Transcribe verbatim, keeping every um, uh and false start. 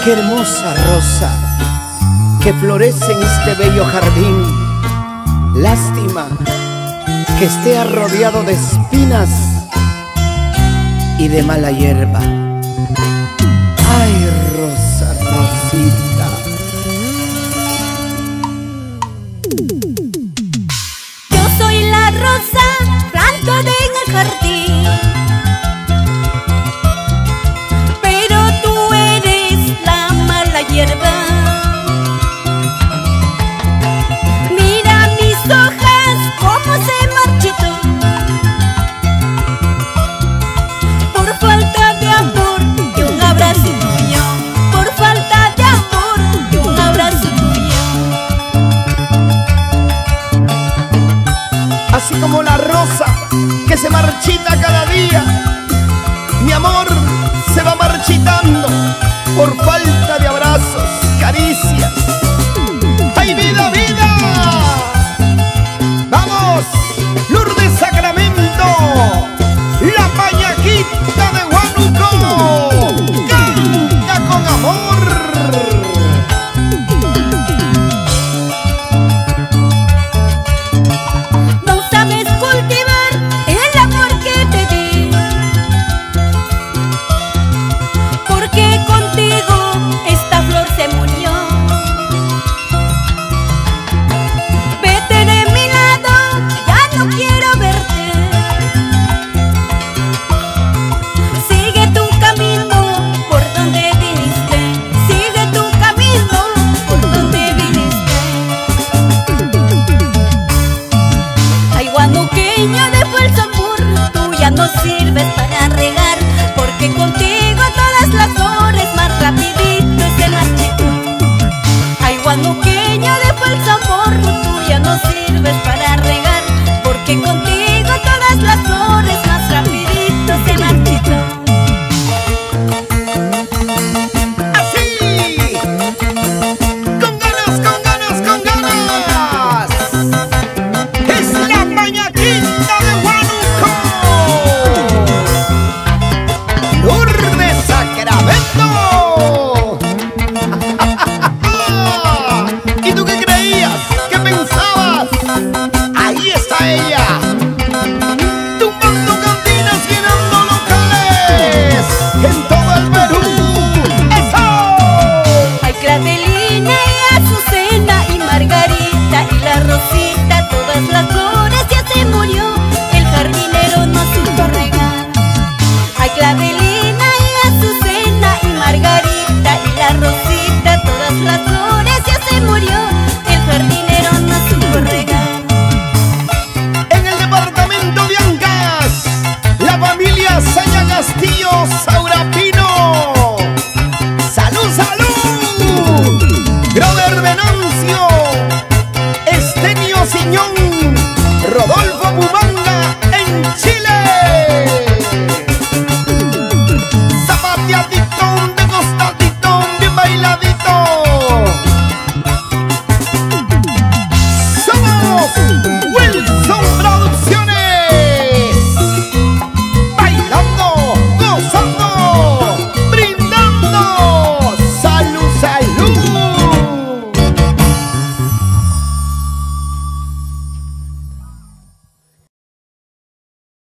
Qué hermosa rosa que florece en este bello jardín. Lástima que esté rodeado de espinas y de mala hierba. Ay, rosa, rosita. Yo soy la rosa, plantada en el jardín, pero tú eres la mala hierba. Mira mis hojas cómo se marchitó por falta de amor y un abrazo tuyo, por falta de amor y un abrazo tuyo. Así como la rosa que se marchita cada día, mi amor se va marchitando por falta de abrazos, caricias. ¡Ay, vida, vida! ¡Vamos! Lourdes Sacramento, la pañaquita de Huánuco, canta con amor. No sabes cultivar el amor que te di, porque contigo esta flor se murió. Vete de mi lado, ya no quiero verte. Sigue tu camino por donde viniste, sigue tu camino por donde viniste. Ay, huanuqueño de falso amor, tú ya no sirves para regar, porque contigo todas las flores más rapidito se marchitó. Ay, huanuqueño de falso amor, tú ya no sirves para regar, porque contigo todas las flores más rapidito se marchitó. ¡Así! ¡Con ganas, con ganas, con ganas! ¡Es la pañaquita de Huánuco! ¡Lourdes Sacramento! ¿Y tú qué creías? ¿Qué pensabas? ¡Ahí está ella! ¡Tumbando cantinas, llenando locales! ¡En todo el Perú! ¡Eso! Ay, Clavelina y Azucena y Margarita y la Rosita, todas las flores ya se murió, el jardinero no supo regar. Ay, Clavelina y Azucena y Margarita y la Rosita, todas las flores ya se murió, el jardinero no supo regar. En el departamento de Ancash, la familia Saña Castillo, Saúl